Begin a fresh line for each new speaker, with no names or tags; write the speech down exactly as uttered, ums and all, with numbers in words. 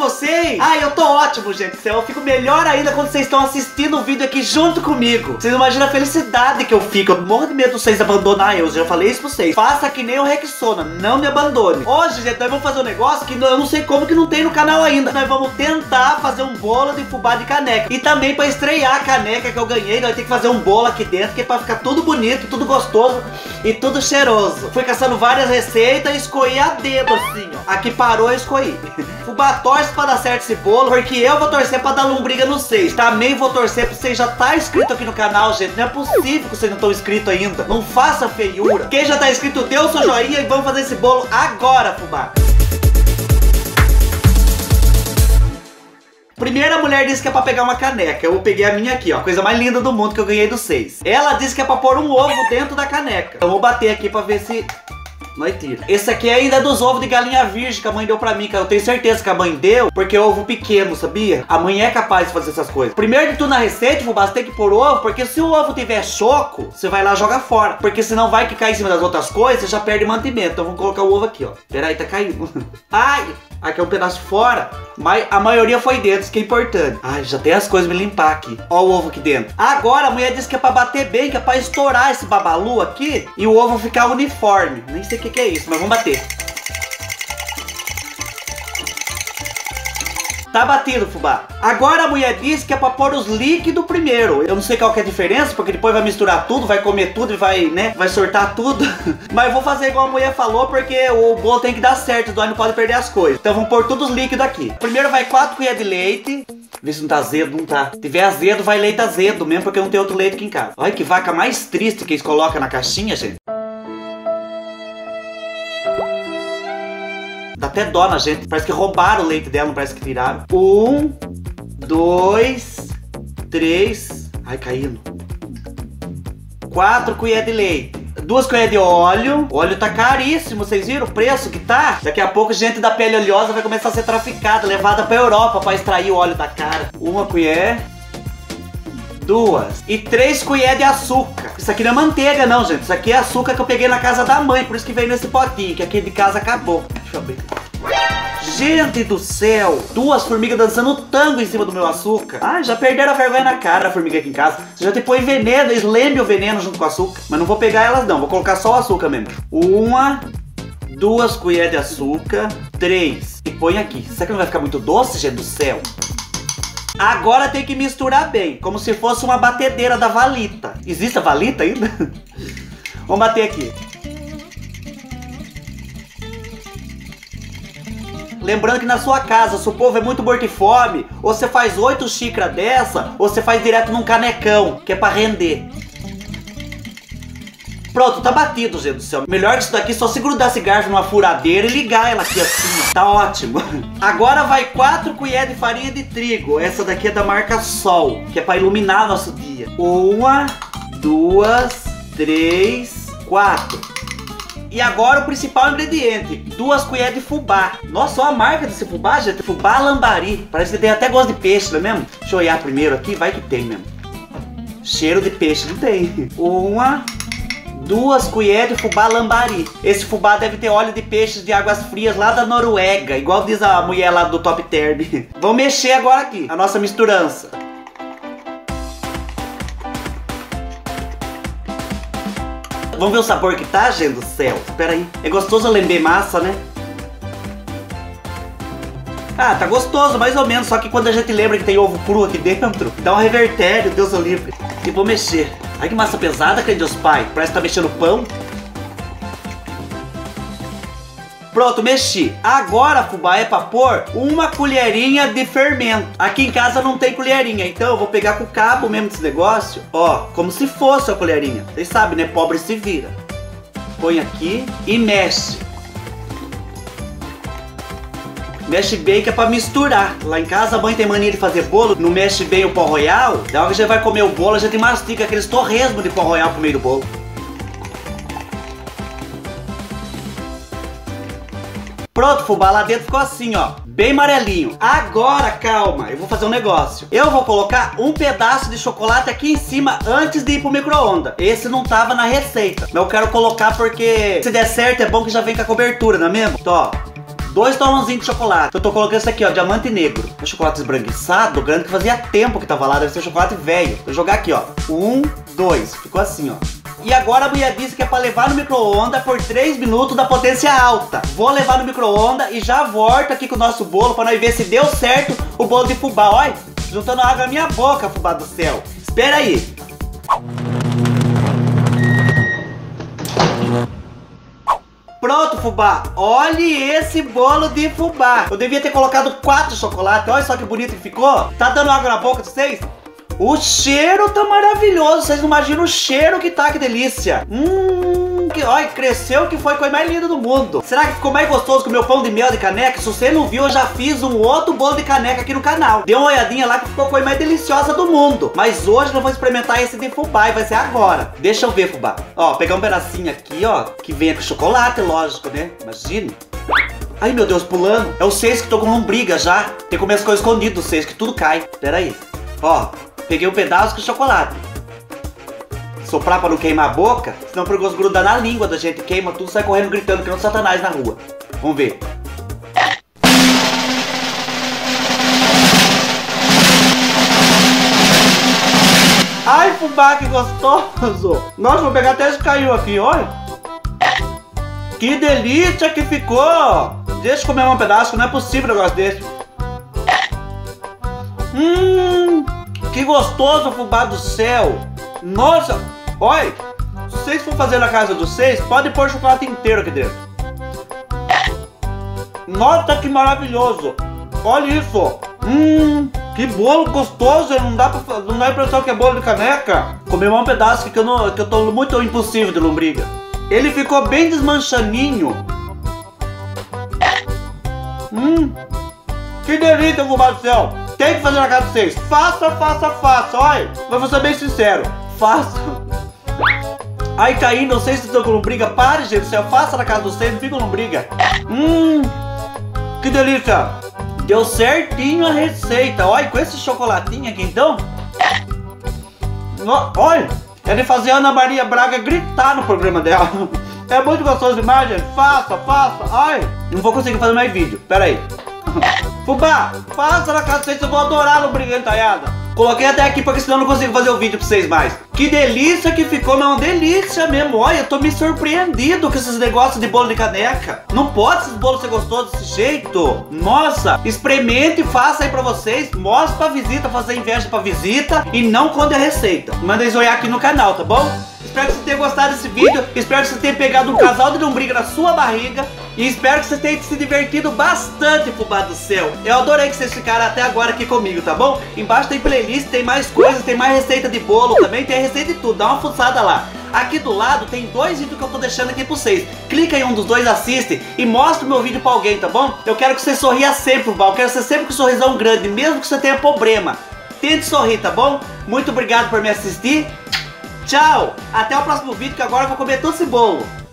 vocês? Ai, eu tô ótimo, gente. Eu fico melhor ainda quando vocês estão assistindo o vídeo aqui junto comigo. Vocês não imaginam a felicidade que eu fico. Eu morro de medo de vocês abandonar eu. Eu já falei isso pra vocês. Faça que nem o Rexona, não me abandone. Hoje, gente, nós vamos fazer um negócio que eu não sei como que não tem no canal ainda. Nós vamos tentar fazer um bolo de fubá de caneca. E também pra estrear a caneca que eu ganhei, nós temos que fazer um bolo aqui dentro, que é pra ficar tudo bonito, tudo gostoso e tudo cheiroso. Fui caçando várias receitas e escolhi a dedo assim, ó. Aqui parou, eu escolhi. Fubá, torce pra dar certo esse bolo, porque eu vou torcer pra dar lombriga no seis. Também vou torcer pra vocês já tá inscrito aqui no canal, gente. Não é possível que vocês não estão inscritos ainda. Não faça feiura. Quem já tá inscrito, dê o seu joinha e vamos fazer esse bolo agora, fubá. Primeira mulher disse que é pra pegar uma caneca. Eu peguei a minha aqui, ó. Coisa mais linda do mundo que eu ganhei do seis. Ela disse que é pra pôr um ovo dentro da caneca. Eu vou bater aqui pra ver se... nós tira. Esse aqui ainda é dos ovos de galinha virgem que a mãe deu pra mim, cara. Eu tenho certeza que a mãe deu, porque é ovo pequeno, sabia? A mãe é capaz de fazer essas coisas. Primeiro de tudo na receita, fubá, você tem que pôr ovo, porque se o ovo tiver choco, você vai lá e joga fora. Porque senão vai que cai em cima das outras coisas, você já perde mantimento. Então vamos colocar o ovo aqui, ó. Pera aí, tá caindo. Ai! Aqui é um pedaço fora, mas a maioria foi dentro, isso que é importante. Ai, já tem as coisas me limpar aqui. Ó o ovo aqui dentro. Agora a mulher disse que é pra bater bem, que é pra estourar esse babalu aqui e o ovo ficar uniforme. Nem sei o que que é isso, mas vamos bater. Tá batido, fubá. Agora a mulher disse que é pra pôr os líquidos primeiro. Eu não sei qual que é a diferença, porque depois vai misturar tudo, vai comer tudo e vai, né, vai sortar tudo. Mas eu vou fazer igual a mulher falou, porque o bolo tem que dar certo, então não pode perder as coisas. Então vamos pôr todos os líquidos aqui. Primeiro vai quatro colheres de leite. Vê se não tá azedo, não tá. Se tiver azedo, vai leite azedo mesmo, porque não tem outro leite aqui em casa. Olha que vaca mais triste que eles colocam na caixinha, gente. Dá até dó na gente. Parece que roubaram o leite dela, não parece que tiraram. Um, dois, três. Ai, caindo. Quatro colheres de leite. Duas colheres de óleo. O óleo tá caríssimo, vocês viram o preço que tá? Daqui a pouco gente da pele oleosa vai começar a ser traficada, levada pra Europa pra extrair o óleo da cara. Uma colher. Duas. E três colheres de açúcar. Isso aqui não é manteiga não, gente. Isso aqui é açúcar que eu peguei na casa da mãe. Por isso que veio nesse potinho, que aqui de casa acabou. Deixa eu ver. Gente do céu. Duas formigas dançando tango em cima do meu açúcar. Ah, já perderam a vergonha na cara a formiga aqui em casa. Você já te põe veneno, eles lembem o veneno junto com o açúcar. Mas não vou pegar elas não, vou colocar só o açúcar mesmo. Uma, duas colheres de açúcar, três. E põe aqui. Será que não vai ficar muito doce, gente do céu? Agora tem que misturar bem, como se fosse uma batedeira da Valita. Existe a Valita ainda? Vamos bater aqui. Lembrando que na sua casa, se o povo é muito morto de fome, ou você faz oito xícaras dessa, ou você faz direto num canecão, que é pra render. Pronto, tá batido, gente do céu. Melhor que isso daqui, só se grudar esse garfo numa furadeira e ligar ela aqui assim, ó. Tá ótimo. Agora vai quatro colheres de farinha de trigo. Essa daqui é da marca Sol, que é pra iluminar nosso dia. Uma, duas, três, quatro. E agora o principal ingrediente, duas colheres de fubá. Nossa, olha a marca desse fubá, gente. Fubá lambari. Parece que tem até gosto de peixe, não é mesmo? Deixa eu olhar primeiro aqui, vai que tem mesmo. Cheiro de peixe, não tem. Uma... duas colheres de fubá lambari. Esse fubá deve ter óleo de peixes de águas frias lá da Noruega, igual diz a mulher lá do Top Term. Vamos mexer agora aqui, a nossa misturança. Vamos ver o sabor que tá, gente do céu. Espera aí. É gostoso lember massa, né? Ah, tá gostoso, mais ou menos. Só que quando a gente lembra que tem ovo cru aqui dentro, dá um revertério, Deus o livre. E vou mexer. Ai, que massa pesada, que Deus Pai. Parece que tá mexendo pão. Pronto, mexi. Agora, fubá, é pra pôr uma colherinha de fermento. Aqui em casa não tem colherinha, então eu vou pegar com o cabo mesmo desse negócio. Ó, como se fosse a colherinha. Vocês sabem, né? Pobre se vira. Põe aqui e mexe. Mexe bem que é pra misturar. Lá em casa a mãe tem mania de fazer bolo, não mexe bem o pó royal. Da hora que a gente vai comer o bolo, a gente mastica aqueles torresmos de pó royal pro meio do bolo. Pronto, fubá, lá dentro ficou assim, ó, bem amarelinho. Agora, calma, eu vou fazer um negócio. Eu vou colocar um pedaço de chocolate aqui em cima antes de ir pro micro-ondas. Esse não tava na receita, mas eu quero colocar porque se der certo é bom que já vem com a cobertura, não é mesmo? Então, ó, dois torrãozinhos de chocolate. Eu tô colocando isso aqui, ó, diamante negro. Um chocolate esbranquiçado, grande, que fazia tempo que tava lá, deve ser chocolate velho. Vou jogar aqui, ó. Um, dois. Ficou assim, ó. E agora a mulher disse que é pra levar no micro-ondas por três minutos da potência alta. Vou levar no micro-ondas e já volto aqui com o nosso bolo pra nós ver se deu certo o bolo de fubá. Olha, juntando água na minha boca, fubá do céu. Espera aí. Pronto, fubá. Olhe esse bolo de fubá. Eu devia ter colocado quatro chocolates. Olha só que bonito que ficou. Tá dando água na boca de vocês? O cheiro tá maravilhoso. Vocês não imaginam o cheiro que tá, que delícia. Hum, que, olha, cresceu que foi a coisa mais linda do mundo. Será que ficou mais gostoso que o meu pão de mel de caneca? Se você não viu, eu já fiz um outro bolo de caneca aqui no canal. Dê uma olhadinha lá que ficou a coisa mais deliciosa do mundo. Mas hoje eu vou experimentar esse de fubá e vai ser agora. Deixa eu ver, fubá. Ó, pegar um pedacinho aqui, ó, que venha com chocolate, lógico, né? Imagina. Ai, meu Deus, pulando. É o seis que tô com lombriga já. Tem que comer as coisas escondidas do seis, que tudo cai. Pera aí. Ó, peguei um pedaço com chocolate. Soprar pra não queimar a boca, senão o perigoso gruda na língua da gente, queima tudo, sai correndo gritando que não satanás na rua. Vamos ver. Ai, fubá, que gostoso. Nossa, vou pegar até esse caiu aqui, olha. Que delícia que ficou. Deixa eu comer um pedaço, não é possível um negócio desse. Hum, que gostoso, fubá do céu. Nossa, olha, se vocês for fazer na casa dos seis, pode pôr chocolate inteiro aqui dentro. Nossa, que maravilhoso. Olha isso. Hum, que bolo gostoso. Não dá pra, não dá a impressão que é bolo de caneca. Comi um pedaço aqui que eu, não, que eu tô muito impossível de lombriga. Ele ficou bem desmanchaninho. Hum, que delícia, fubá do céu. Tem que fazer na casa de vocês. Faça, faça, faça. Olha, mas vou ser bem sincero. Faça. Ai, caindo, não sei se vocês estão com lombriga. Pare, gente do céu. Faça na casa de vocês, não fica com lombriga. Hum, que delícia. Deu certinho a receita. Olha, com esse chocolatinho aqui, então. Olha, é de fazer a Ana Maria Braga gritar no programa dela. É muito gostoso demais, gente. Faça, faça. Ai, não vou conseguir fazer mais vídeo. Pera aí. Fubá, faça na casa de vocês, eu vou adorar a lombriga entalhada. Coloquei até aqui porque senão eu não consigo fazer o vídeo pra vocês mais. Que delícia que ficou, mas é uma delícia mesmo. Olha, eu tô me surpreendido com esses negócios de bolo de caneca. Não pode esses bolos ser gostosos desse jeito. Nossa, experimente e faça aí pra vocês. Mostre pra visita, fazer inveja pra visita. E não conte a receita. Manda eles olhar aqui no canal, tá bom? Espero que você tenha gostado desse vídeo. Espero que você tenha pegado um casal de lombriga na sua barriga. E espero que você tenha se divertido bastante, fubá do céu. Eu adorei que vocês ficaram até agora aqui comigo, tá bom? Embaixo tem playlist, tem mais coisas, tem mais receita de bolo também, tem receita de tudo. Dá uma fuçada lá. Aqui do lado tem dois vídeos que eu tô deixando aqui pra vocês. Clica em um dos dois, assiste e mostra o meu vídeo pra alguém, tá bom? Eu quero que você sorria sempre, fubá. Eu quero você sempre com um sorrisão grande, mesmo que você tenha problema. Tente sorrir, tá bom? Muito obrigado por me assistir. Tchau! Até o próximo vídeo, que agora eu vou comer todo esse bolo.